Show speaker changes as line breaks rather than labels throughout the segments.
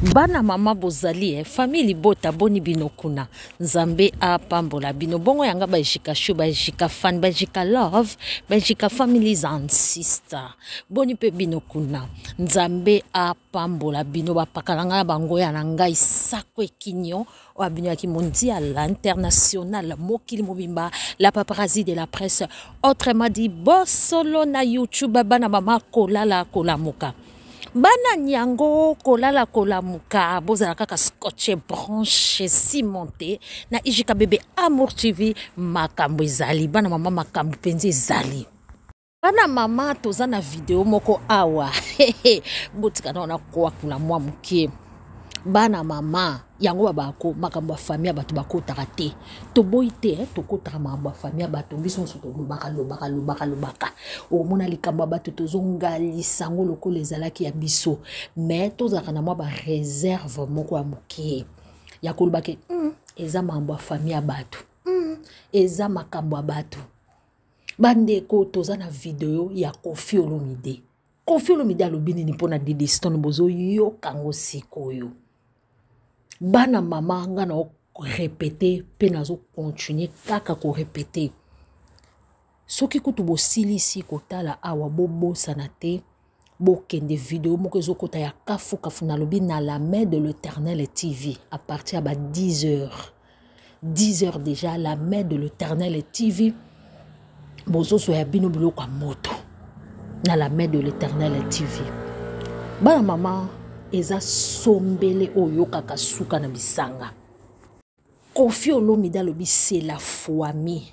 Bana mama bozali famille bota boni binokuna nzambe apambola bino bongo yanga bajika show bajika fan bajika love bajika families and sister boni pe binokuna nzambe apambola bino bapakalanga bango ya ngai sakwe kinyo wa bino ya mondial international mokili mobimba la paparazzi de la presse autrement dit bosolo na YouTube bana mama kolala kolamuka Bana nyango kolala kolamuka bozala kaka scotché branché cimenté na ijika bébé Amour TV makambo ezali bana mama makambo penzi ezali bana mama toza na video moko awa botika na kwa kula mwa mukie bana mama yango babako makambo ya famille bato bakotaka te toboite tokotaka makambo ya famille bato biso so lobaka omona likambo bato tozongalisa ngo lokola ezalaki ya biso mais tozaka na mwa ba réserve moko ya mukie ya kolobake eza makambo ya famille bato eza makambo ya bato bandeko toza na video ya Koffi Olomide alobi nini mpona Didi Stone bozo yokango sikoyo bana mama nga na répéter pe nazo continuer kaka ko répéter soki kutu bosilisi kotala awa bobosana te bokende vidéo moko ezokota ya kafu na lobi na la main de l'Éternel TV à partir de 10h déjà la main de l'Éternel TV bozo so ya bino biloko ya moto na la main de l'Éternel TV bana mama eza sombele oyo kaka suka na bisanga Koffi Olomide alobi c'est la famille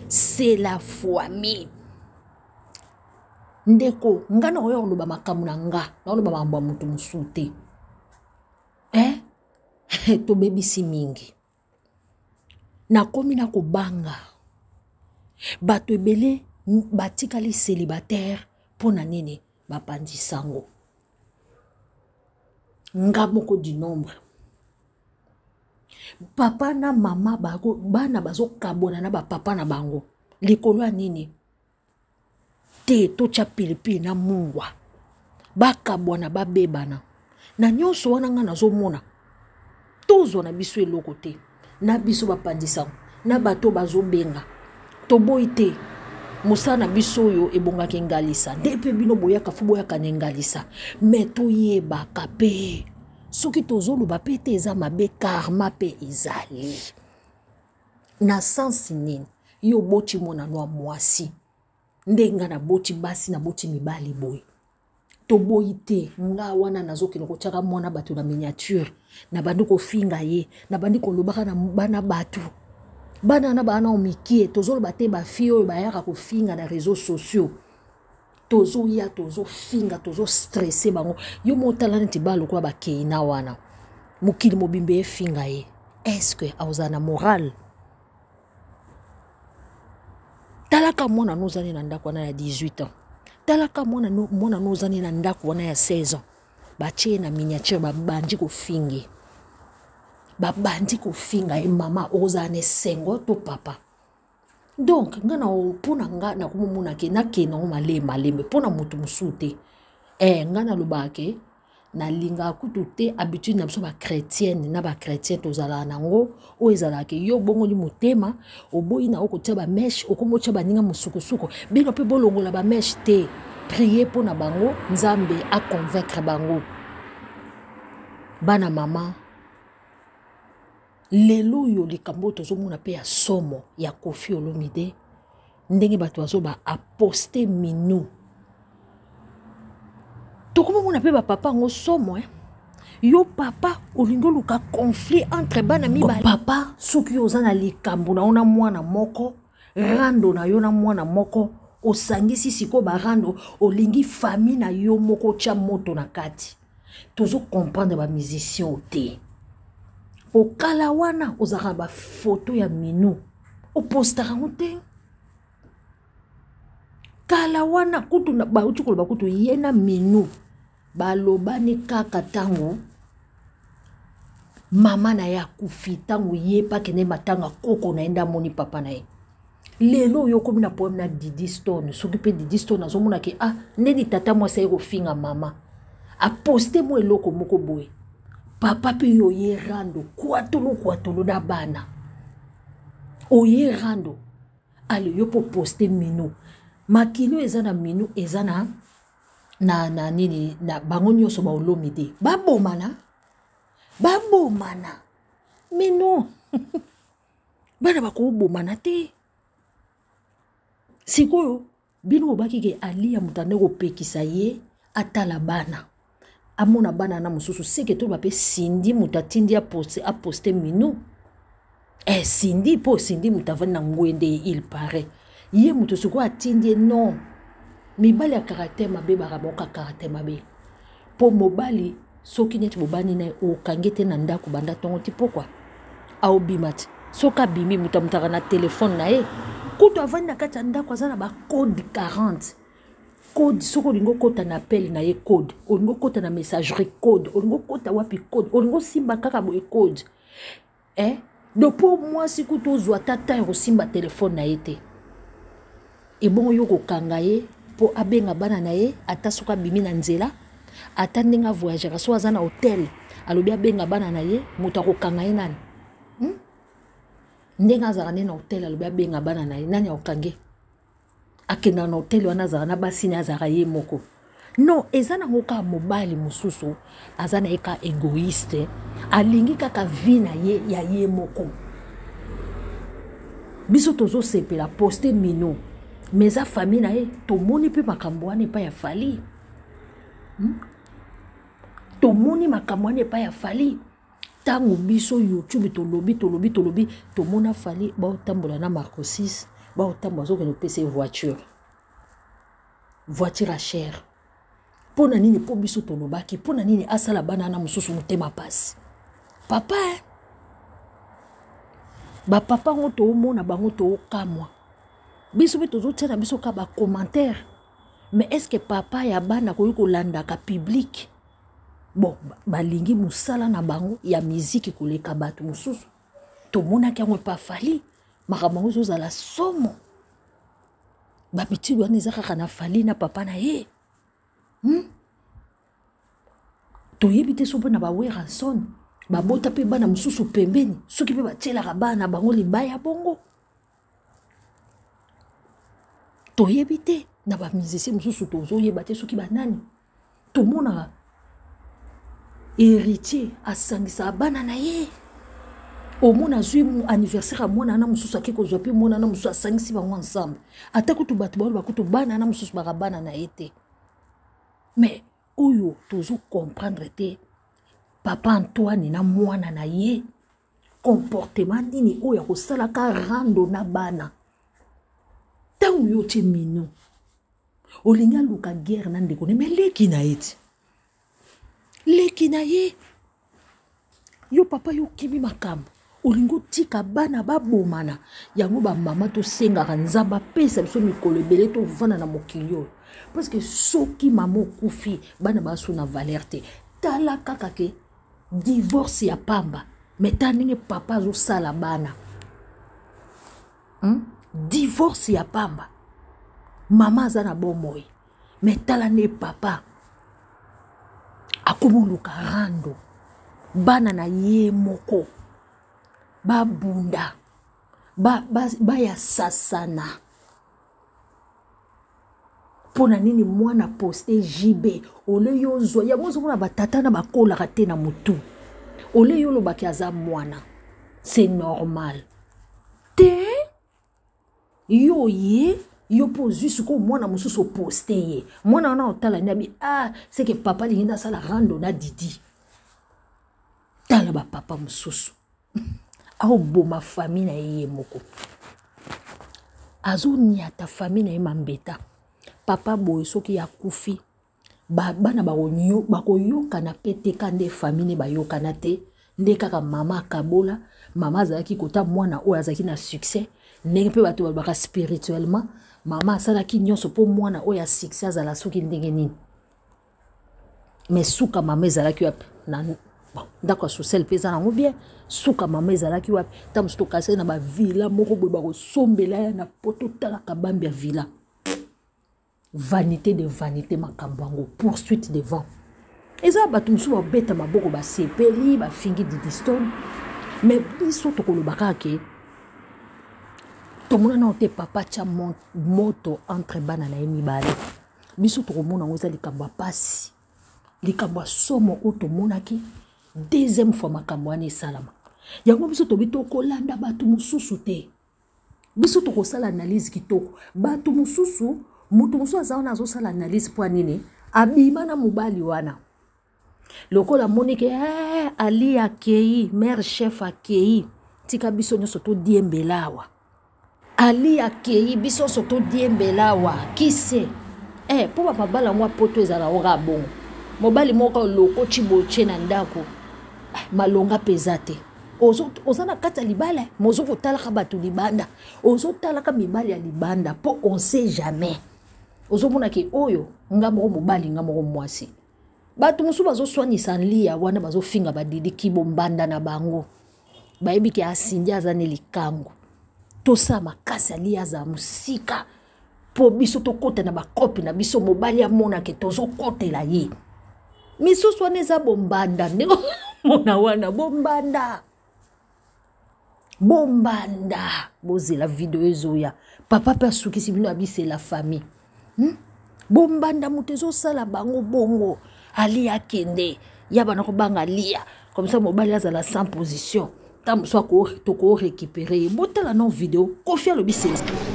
ndeko ngana oyo oloba makamu na nga na oloba mambo mutu musute to bebisi mingi na komi na kobanga bato ebele batikali célibataire pona nini bapandisango nga moko du nombre papa na mama bago bana bazo kabona na ba papa na bango likolo ya nini te to cha pilipili na mungwa bakabona babebana na nyonso wana nga nazomona tozo na biso eloko te na biso bapandisango na bato bazobenga toboite musana biso yo ebongaki ngalisa ndepe bino boyaka fu boyaka ngalisa meto yeba kape soki tozolo bapete eza mabe karma pe ezali na sensi nini yo boti mona no mwasi ndenga na boti basi na boti mibali boy to boite nga wana nazoki nokochaka mona bato na miniature na bandiko finga ye na bandiko lobaka na bana batu bana na bana omikie tozolo bate ba fio bayaka ko finga na réseaux sociaux tozo ya tozo finga tozo stressé bango yo motala nti balo kwa bakeina wana mukili mobimbe finga ye est-ce que auzana moral talaka mona nozani na ndako na ya 18 ans talaka mona nozani na ndako na ya 16 ans bache na miniature babandi ko fingi babandi ko finga e mama ozane sengo to papa donc ngana pona nga na kumumuna ke na ke na malembe pona mutu musute ngana lobake na linga kutu te habitude na biso ba chrétienne na ba chrétien tozala nango o ezala ke yo bongo li mutema oboyi na okotia ba mesh okomotia ba ninga musukusuku bino pe bolongola ba mesh te prier pona bango nzambe a convaincre bango bana mama lelo yo likambo tozomona pe ya somo ya Koffi Olomide ndenge bato azoba a poster minu tokomona pe ba papa ngo somo yo papa olingo luka conflit entre bana mibali papa soki ozana likambo na ona mwana moko rando na yo na mwana moko osangisi siko ba rando olingi famille na yo moko cha moto na kati tozo comprendre ba musicien te okala wana ozaka ba photo ya minu opostaka ngote kala wana kutu na ba uti koloba kutu yena minu balobani kaka tango mama na ya kufi tango ye pa kene matanga koko naenda moni papa na ye lelo yo komi na poème na Didi Stone soki pe Didi Stone azomona ke neni tata mwasi aye kofinga mama a poste mo eloko moko boye papa pe yo ye rando kwatolo na bana oye rando ale yo po poster minu makino eza na minu eza na nini na bango nyonso ba olomi te babomana mais non bana bakobomana te sikoyo bino obaki ke alia mutande kopekisa ye atala bana amona bana na mususu seke to bape sindi mutatindi a poster minu sindi po sindi mutavani na ngwende il paraît ye mutu siko atindi non mibali ya caractère mabe baraboka caractère mabe po mobali soki neti bobani na okangete na ndako banda tongo ti pourquoi aobimati soka bimi mutamutaka na telefone na ye kuto avani na kati ya ndako aza na ba code 40 code soko olingo kota na appel na ye code olingo kota na messagerie code olingo kota wapi code olingo simba kaka boye code dopo mwasi kuto ozwa tata ya kosimba telefone na ye te ebongo yo kokanga ye po abenga bana na ye ata soka bimi na nzela ata ndenge avoyagera so aza na hotel alobi abenga bana na ye moto akokanga ye nani ndenge azala nde na hotel alobi abenga bana na ye nani akokange akenda na hotel wana azala na basini azala ye moko non eza nango kaka mobali mosusu aza na ye ka égoïste alingi kaka vi na ye ya ye moko biso tozosepela poste mino mais eza famille na ye tomoni mpe makambo wana epai ya fali tomoni makambo wana epai ya fali ntango biso youtube tolobi tomona fali baotambola na Marco 6 baotambola azokende opesa voiture a cher pona nini po biso tolobaki pona nini asala bana na mosusu motema pasi papa bapapa ngo toomona bango tookamwa biso mpe tozotia na biso ka bacommentaire mais est-ce que papa ya bana koyi kolandaka public bon balingi mosala na bango ya miziki koleka bato mosusu tomonaki yango epa fali makambo yango ezozala somo babitili wana eza kaka na fali na papa na ye toyebi te so mpo na baweranson babota mpe bana mosusu pembeni soki mpe batielaka bana bango libaya bongo toyebi te na bamisicien mosusu tozoyeba te soki banani tomonaka héritier asangisaka bana na ye omona azwi anniversaire ya mwana na mosusu ake kozwa mpe mwana na mosusu asangisi bango ensemble ata kutu bato baoyo bakutu bana na mosusu baka bana na ye te mais oyo tozokomprendre te papa Antoine na mwana na ye comportement nini oyo akosalaka rando na bana ntango yo tie mino olingi aluka guerre na ndeko ne mais leki na ye ti leki na ye yo papa yo kimi makambo olingo tika bana babomana yango bamama tosengaka nzambe apesa biso mikolo ebele tovanda na mokili oyo parce que soki mama okufi bana baso na valeur te tala kaka ke divorce ya pamba mais ta ndenge papa azosala bana divorce ya pamba mama aza na bomoi mais tala nde papa akomoluka rando bana na ye moko babunda baya sasana pona nini mwana poste JB ole yo zwa ya mozo mona batata na bakolaka te na mutu ole yo lobaki aza mwana c'est normal te yo ye yo pozu suko mwana mususu poste ye mwana wana otala nabi c'est que papa lingi sala rando na Didi tala ba papa mususu au boma famille na ye moko azo niata famille na ye mambeta papa boye soki ya kufi bana bakoyoka na pete kande famille bayokana te nde kaka mama akabola mama azalaki kota mwana oyo azalaki na succès ndenge mpe bato balobaka spirituellement mama asalaki nyonso mpo mwana oyo ya succès azala soki ndenge nini mais suka mama ezalaki wapi na ndako ya social mpe eza nango bien suka mama ezalaki wapi ta mosu tokasai na bavila moko boye bakosombela ya na po totalaka bambi ya vila vanité de vanité makambo yango poursuite devant eza bato mosusu babeta maboko basepeli bafingi Didiston mais biso tokolobaka ke tomona na te papa tia moto entre bana na ye mibale biso tokomona ngo eza likambo ya pasi likambo ya somo oyo tomonaki deuxième fois makambo wana esalama yango biso tobi tokolanda bato mosusu te biso tokosala analyse kitoko bato mosusu moto mosusu aza wana azosala analyse mpo nini abima na mobali wana lokola monike ali akei mère chef akei tika biso nyonso todiembelawa ali akei biso nyonso todiembelawa kise mpo bamabala mwa poto ezala oka bongo mobali moko loko chiboche na ndako malonga peza te oza na kati ya libala mozo kotalaka bato libanda ozotalaka mibali ya libanda mpo on sait jamais ozomona ke oyo nga moko mobali nga moko mwasi bato mosusu bazoswanisa nlia wana bazofinga badidi kibombanda na bango bayebi ke asindi aza ne likango tosala makasi alia aza mosika po biso tokota na bakopi na biso mobali amona ke tozokotela ye misusu wana eza bombanda ndenge mona wana bombanda bozela video ezoya papa pe asukisi bino abisela famille bombanda moto ezosala bango bongo ali akende ya bana kobanga lia comme ça mobali azala sans position ta moso toko récupérer botala non vidéo confia le bisela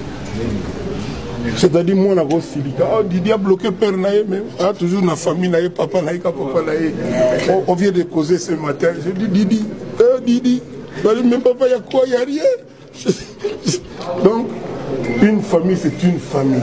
c'est-à-dire moi na ko silika Didi a bloqué père na mais toujours na famille na papa na papa na on vient de causer ce matin je dis Didi même papa ya quoi y a rien donc une famille c'est une famille.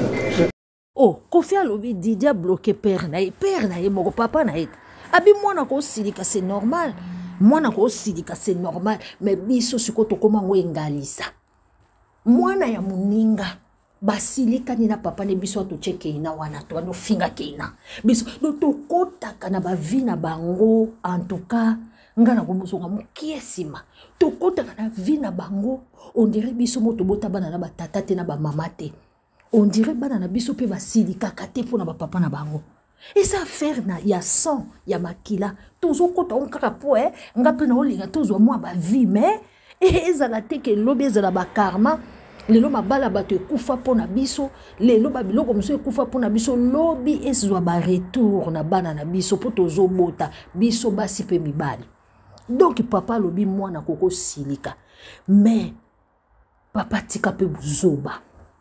Confia lobi Didi a bloqué père na mon papa na abi mwana ko silika c'est normal mwana ko silika c'est normal mais biso siko to koma ngo engalisa mwana ya muninga basilika ni na papa ne biso to cheke ina wana to no finga keina biso do to kota kana ba vina bango en tout cas ngana ko musonga mukiesima to kota kana vina bango on dirait biso moto bota bana na batata te na ba mama te on dirait bana na biso pe basilika kate pona ba papa na bango et ça faire na ya sang ya makila tozo kota on kaka po nga pe na olinga tozo moi ba vie mais ezala te ke lobi ezala ba karma lelo mabala bato ekufa pona biso lelo babiloko moso ekufa pona biso lobi ezwa ba retour na bana na biso po tozo bota biso basi pe mibali donc papa lobi mwana koko silika mais papa tika pe buzoba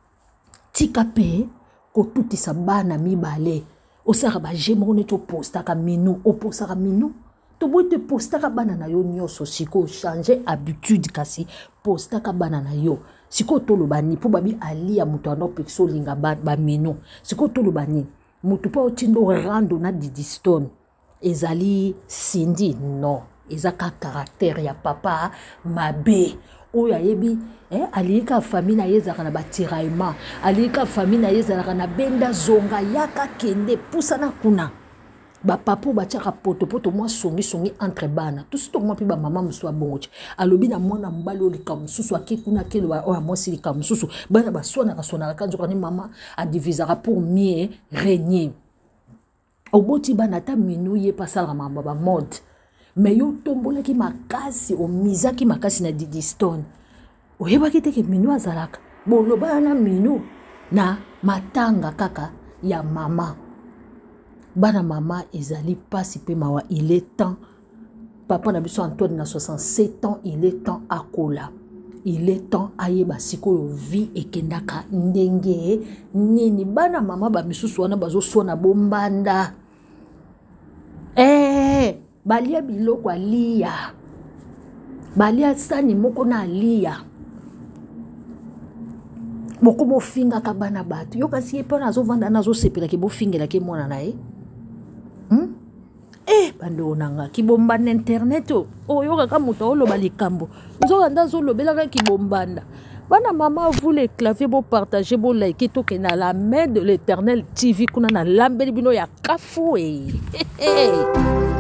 tika pe ko tutisa bana mibale osaka ba jemoko ne to postaka minu oposaka minu to bote postaka bana na yo nyoso siko changer habitude kasi postaka bana na yo siko tolo bani po babi ali ya muto ano pexo linga ba minu siko tolo bani muto pa otindo rando na Didiston ezali Cindy non ezaka caractère ya papa mabe oya yebi alika famille na yezaka na batiraillement alika famille na yezaka na benda zonga yaka kende pusana kuna ba papo ba tiaka poto mwa songi entre bana tout ce mwa pi ba mama mswa bongochi alobi na mwana mbali olika msusu akekuna kelo wa mwa silika msusu bana basona kasona kanzo kani mama a divisera pour mieux régner oboti bana ta minu ye pasala mamba ba mode mais yo tombola ki makasi o mizaki makasi na Didiston oyeba kite ke minu azalaka boloba na minu na matanga kaka ya mama bana mama ezali pasi pe mawa il est temps papa na biso Antoine na 67 ans il est temps akola il est temps ayeba sikoyo vie ekendaka ndenge nini bana mama ba misusu wana bazosona bombanda balia biloko alia balia sani moko na alia boko bofinga ka bana bato yo kasi ye pona azovanda nazo sepela ke bofingela ke mona na ye bando nanga kibombanda internet yo kaka moto oloba likambo nzokanda azolobelaka kibombanda bana mama vous les claviers bo partager bo like to ke na la main de l'Éternel TV kuna na lambeli bino ya kafu